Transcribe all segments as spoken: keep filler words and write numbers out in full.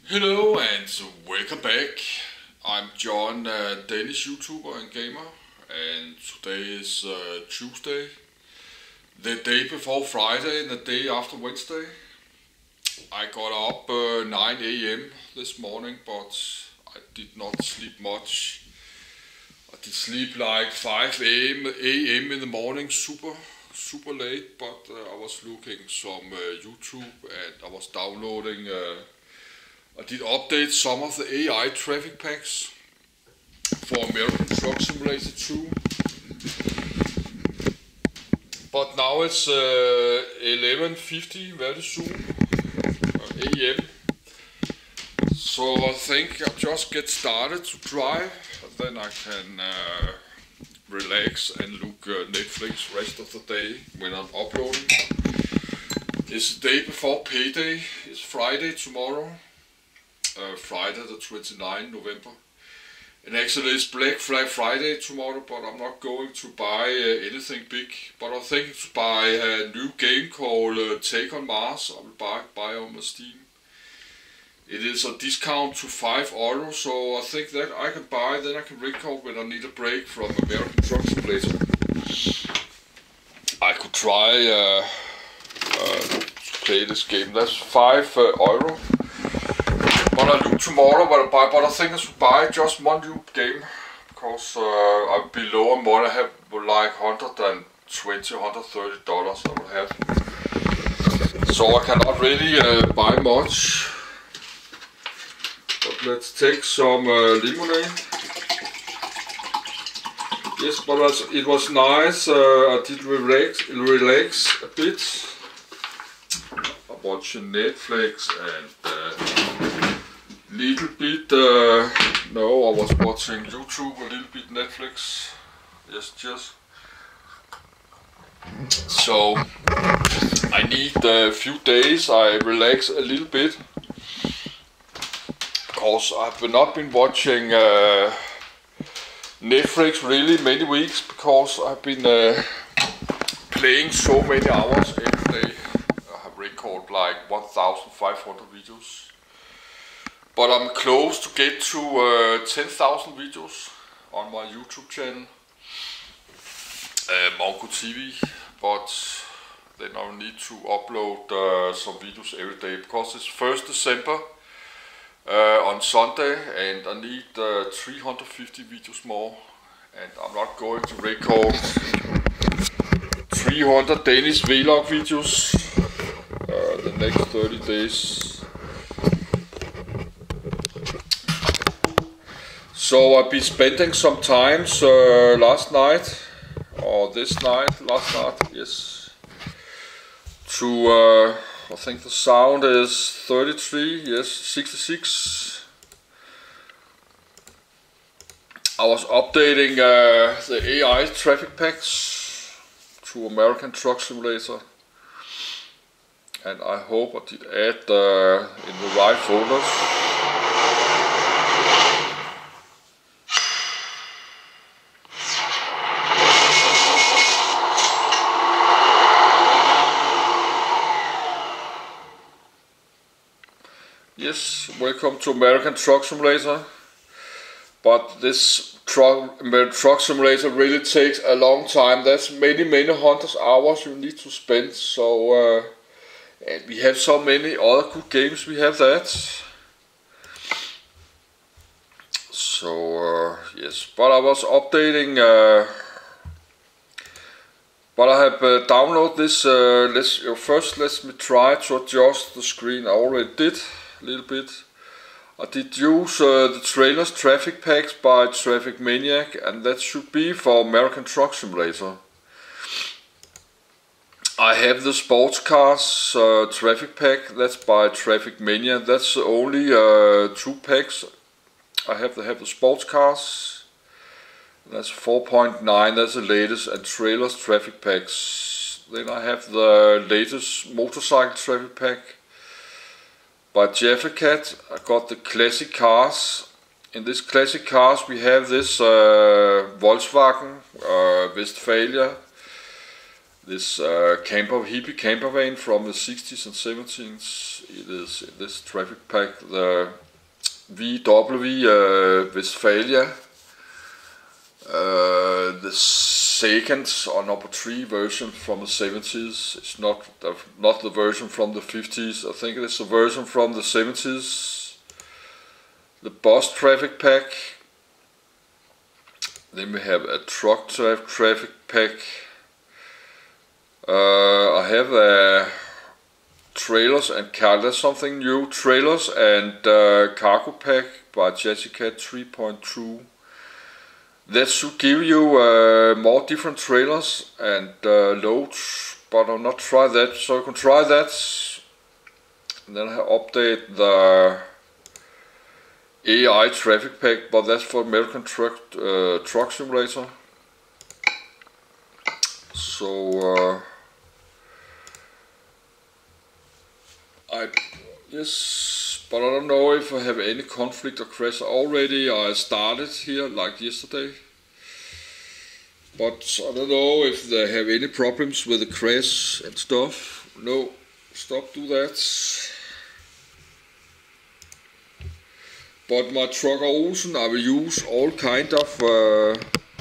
Hello and welcome back. I'm John, uh, Danish YouTuber and gamer, and today is uh, Tuesday, the day before Friday and the day after Wednesday. I got up uh, nine A M this morning, but I did not sleep much. I did sleep like five A M in the morning, super super late, but uh, I was looking some uh, YouTube and I was downloading uh, I did update some of the A I traffic packs for American Truck Simulator two. But now it's uh, eleven fifty very soon, uh, A M. So I think I'll just get started to drive, and then I can uh, relax and look uh, Netflix rest of the day when I'm uploading. It's the day before payday. It's Friday tomorrow. Uh, Friday the twenty-ninth November, and actually it's Black Friday tomorrow, but I'm not going to buy uh, anything big, but I'm thinking to buy a new game called uh, Take on Mars. I will buy, buy on my Steam. It is a discount to five euro, so I think that I can buy, then I can record when I need a break from American Truck Simulator. I could try uh, uh, to play this game. That's five uh, euro. But I'll do tomorrow, but I, buy, but I think I should buy just one new game, because uh, I'm below a month. I have like one hundred twenty, one hundred thirty dollars I will have. So I cannot really uh, buy much. But let's take some uh, lemonade. Yes, but it was nice. Uh, I did relax, relax a bit. I'm watching Netflix and uh, little bit, uh, no, I was watching YouTube, a little bit Netflix, yes, just. So, I need a few days, I relax a little bit, because I've not been watching uh, Netflix really many weeks, because I've been uh, playing so many hours every day. I have recorded like one thousand five hundred videos. But I'm close to get to uh, ten thousand videos on my YouTube channel, uh, Mongo T V, but then I'll need to upload uh, some videos every day, because it's first December uh, on Sunday, and I need uh, three hundred fifty videos more, and I'm not going to record three hundred Danish vlog videos uh, the next thirty days. So I've been spending some time uh, last night, or this night, last night, yes, to, uh, I think the sound is thirty-three, yes, sixty-six. I was updating uh, the A I traffic packs to American Truck Simulator, and I hope I did add uh, in the right folders. Yes, welcome to American Truck Simulator. But this truck, truck simulator really takes a long time. That's many, many hundreds of hours you need to spend. So, uh, and we have so many other good games. We have that. So, uh, yes, but I was updating. Uh, but I have uh, downloaded this. Uh, let's uh, first let me try to adjust the screen. I already did. A little bit. I did use uh, the trailers traffic packs by Traffic Maniac, and that should be for American Truck Simulator. I have the sports cars uh, traffic pack, that's by Traffic Maniac. That's the only uh, two packs. I have to have the sports cars. That's four point nine, that's the latest, and trailers traffic packs. Then I have the latest motorcycle traffic pack by Jaffa Cat. I got the classic cars. In this classic cars we have this uh, Volkswagen uh, Westphalia this uh, camper hippie camper van from the sixties and seventies. It is in this traffic pack, the V W uh, Westphalia, uh, the second or number three version from the seventies. It's not the, not the version from the fifties. I think it's the version from the seventies. The bus traffic pack. Then we have a truck tra traffic pack. Uh, I have a trailers and car. That's something new. Trailers and uh, cargo pack by Jessica three point two. That should give you uh, more different trailers and uh, loads, but I'll not try that. So you can try that. And then I update the A I traffic pack, but that's for American truck uh, truck simulator. So uh, I yes, but I don't know if I have any conflict or crash. Already I started here like yesterday, but I don't know if they have any problems with the crash and stuff. No, stop do that. But my trucker Olsen, I will use all kind of uh,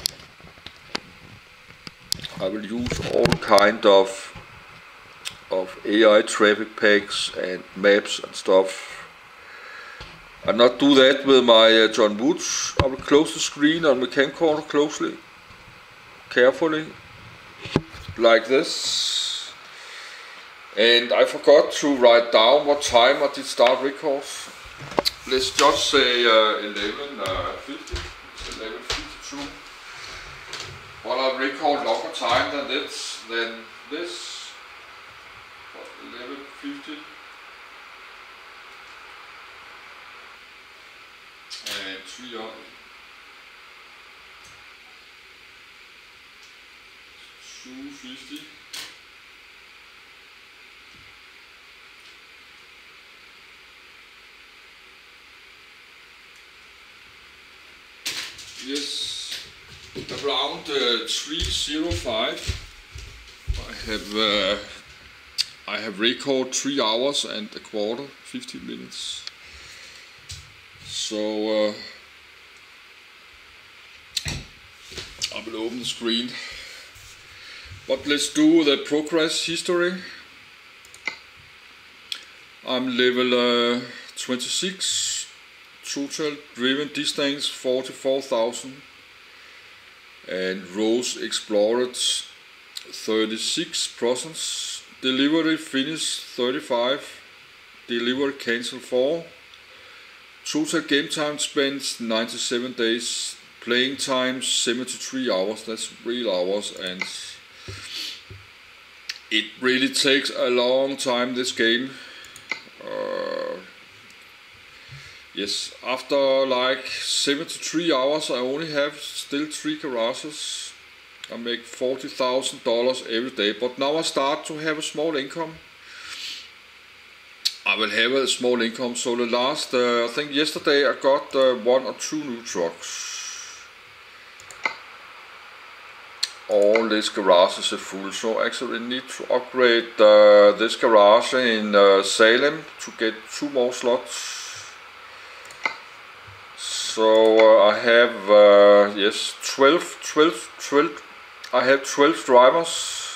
I will use all kind of of A I traffic packs and maps and stuff. I'll not do that with my uh, John Woods. I will close the screen on the camcorder closely, carefully, like this. And I forgot to write down what time I did start record. Let's just say uh, eleven fifty, it's eleven fifty-two. But I record longer time than this, than this. eleven fifty. And three on. two fifty. Yes, around uh, three oh five. I have uh, I have recorded three hours and a quarter, fifteen minutes. So uh, I will open the screen. But let's do the progress history. I'm level uh, twenty-six. Total driven distance forty-four thousand, and rows explored thirty-six percent. Delivery finished thirty-five. Delivery cancelled four. Total game time spent ninety-seven days. Playing time seventy-three hours. That's real hours, and it really takes a long time, this game. Uh, Yes, after like seventy-three hours I only have still three garages. I make forty thousand dollars every day, but now I start to have a small income. I will have a small income, so the last, uh, I think yesterday I got uh, one or two new trucks. All these garages are full, so actually I need to upgrade uh, this garage in uh, Salem to get two more slots. So uh, I have uh, yes twelve, twelve, twelve. I have twelve drivers.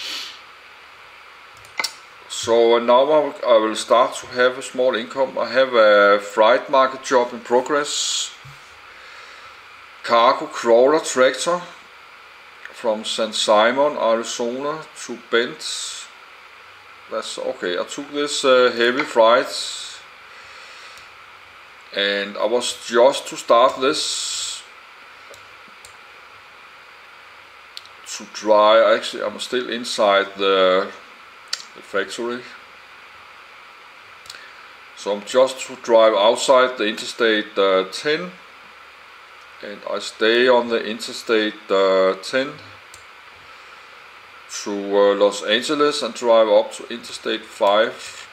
So uh, now I will start to have a small income. I have a freight market job in progress. Cargo crawler tractor from San Simon, Arizona to Bend. That's okay. I took this uh, heavy freight. And I was just to start this to try. Actually, I'm still inside the, the factory, so I'm just to drive outside the Interstate uh, ten, and I stay on the Interstate uh, ten to uh, Los Angeles and drive up to Interstate five,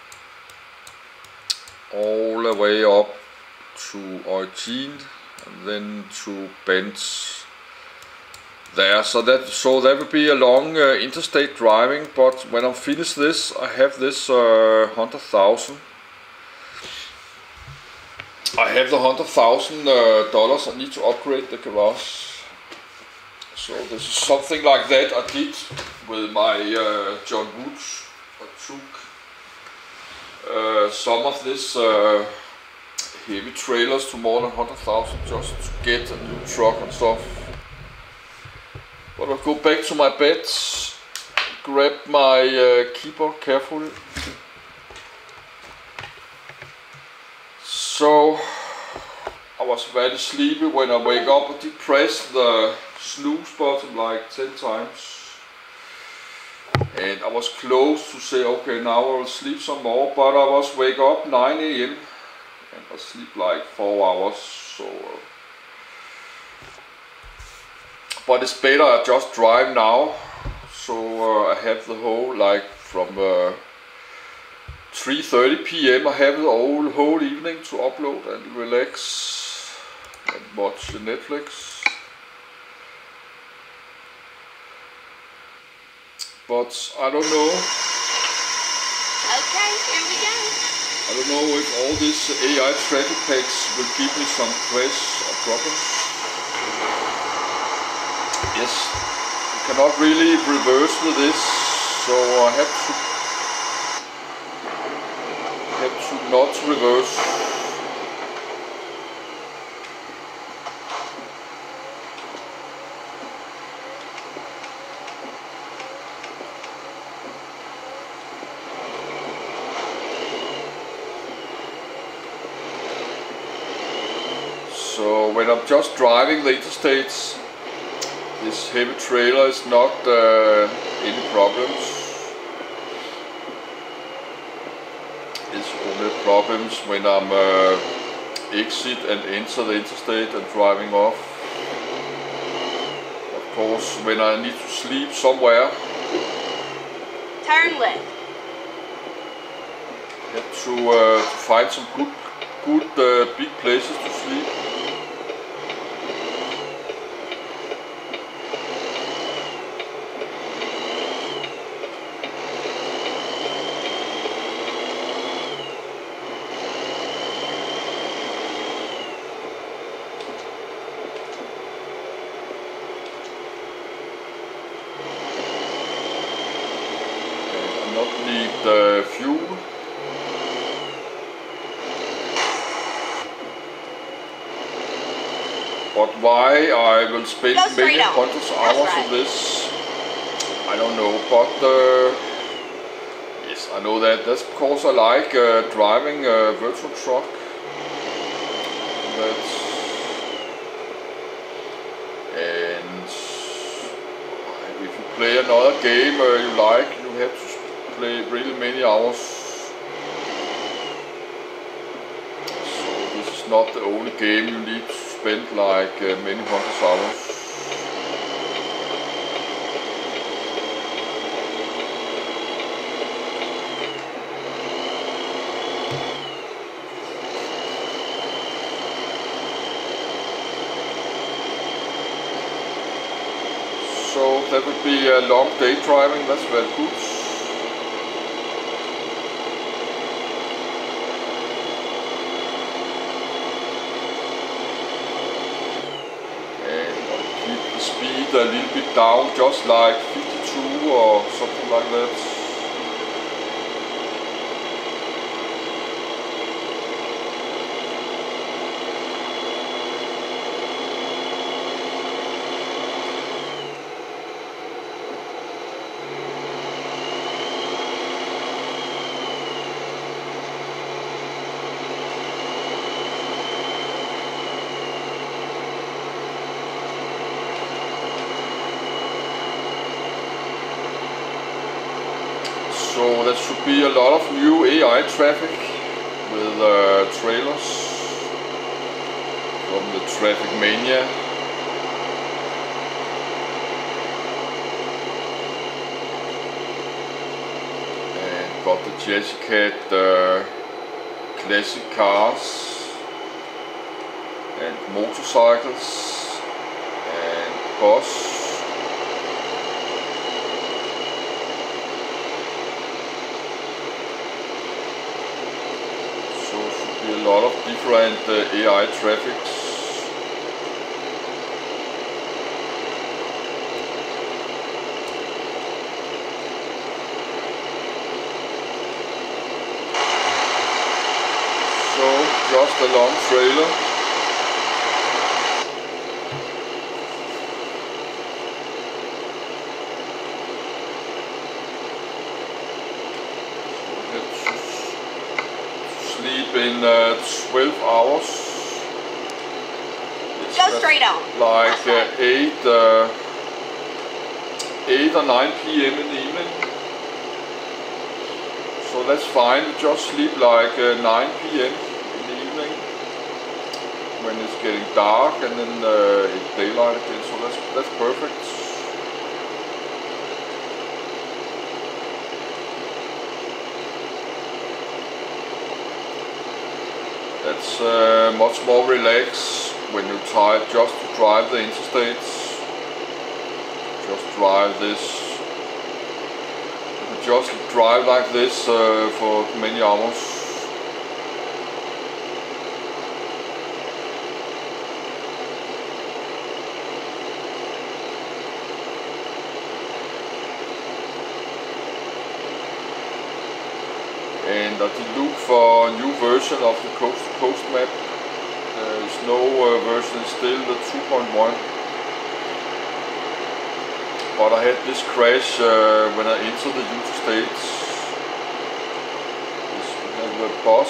all the way up to Eugene and then to Bend. there. So that so that will be a long uh, interstate driving. But when I'm finished this, I have this uh, hundred thousand. I have the hundred thousand uh, dollars. I need to upgrade the garage. So this is something like that I did with my uh, John Woods. I took uh, some of this uh, heavy trailers to more than one hundred thousand just to get a new truck and stuff. But I'll go back to my bed, grab my uh, keyboard carefully. So I was very sleepy when I wake up. I did press the snooze button like ten times. And I was close to say, okay, now I will sleep some more. But I was wake up nine A M and I sleep like four hours. So, uh, but it's better I just drive now. So uh, I have the whole like from uh, three thirty P M I have the whole, whole evening to upload and relax and watch Netflix. But I don't know. Okay, here we go. I don't know if all these A I traffic packs will give me some crash or problems. Yes, you cannot really reverse with this, so I have to have to not reverse. So when I'm just driving the interstates, this heavy trailer is not uh, any problems. It's only problems when I'm uh, exit and enter the interstate and driving off. Of course, when I need to sleep somewhere, Turn left. I have to, uh, to find some good, good uh, big places to sleep. Not need uh, fuel. But why I will spend many hundreds of hours on this, I don't know. But uh, yes, I know that. That's because I like uh, driving a virtual truck. That's and if you play another game uh, you like, you have to play really many hours. So this is not the only game you need to spend like uh, many hundreds hours. So that would be a long day driving, that's very good. Speed a little bit down, just like fifty-two or something like that. So there should be a lot of new A I traffic with uh, trailers from the Traffic Mania. And got the Jessica, the classic cars and motorcycles and bus. be a lot of different uh, A I traffics. So just a long trailer. Sleep in uh, twelve hours. It's Go straight on. Like uh, eight, uh, eight or nine p m in the evening. So that's fine. We just sleep like uh, nine p m in the evening when it's getting dark, and then uh, it's daylight again. So that's that's perfect. That's uh, much more relaxed when you try just to drive the interstates. Just drive this. You can just drive like this uh, for many hours. And I did look for a new version of the Coast to Coast map. There is no uh, version, it's still the two point one. But I had this crash uh, when I entered the Utah States. This, we have a bus.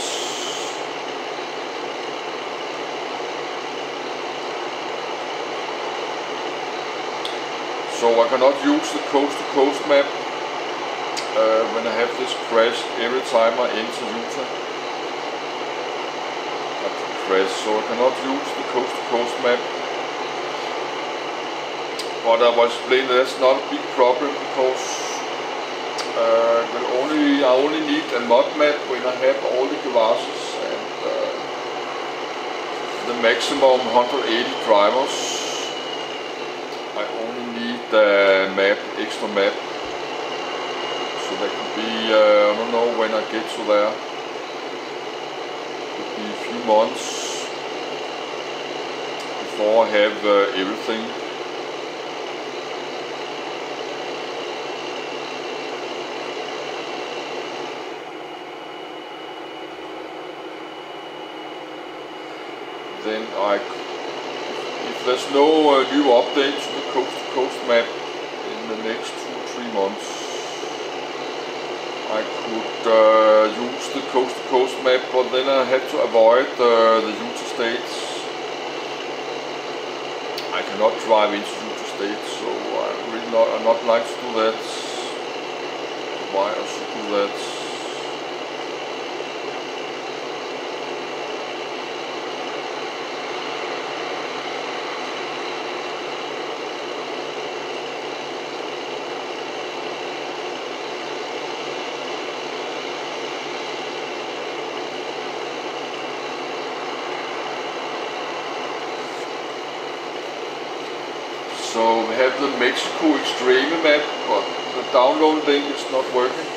So I cannot use the Coast to Coast map Uh, when I have this crash every time I enter Utah. I have to crash, so I cannot use the Coast to Coast map. But I was explaining that's not a big problem, because uh, will only I only need a mod map when I have all the garages and uh, the maximum one hundred eighty drivers. I only need a map, extra map. So that could be, uh, I don't know when I get to there, could be a few months before I have uh, everything. Then I, if there's no uh, new update to the Coast to Coast map in the next two, three months, I could uh, use the Coast to Coast map, but then I had to avoid uh, the Utah States. I cannot drive into Utah States, so I really not, I not like to do that. Why I should do that? So we have the Mexico Extreme map, but the download link is not working.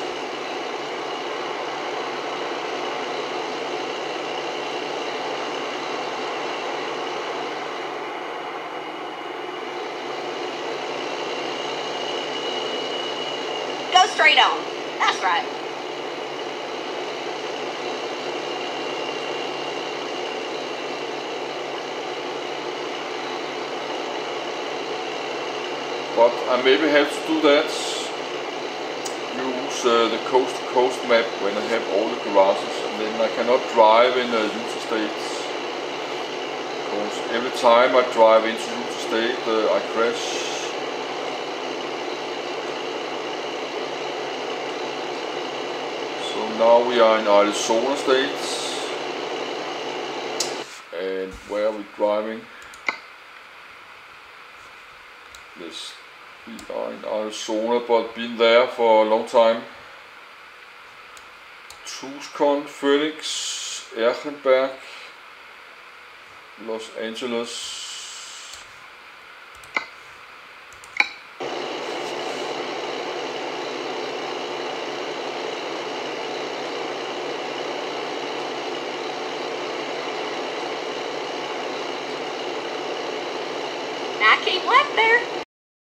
Go straight on. That's right. But I maybe have to do that, use uh, the Coast to Coast map when I have all the garages, and then I cannot drive in uh, Utah States, because every time I drive into Utah State uh, I crash. So now we are in Arizona State, and where are we driving? Yes. We are in Arizona, but been there for a long time. Tucson, Phoenix, Erkenberg, Los Angeles. I keep left there.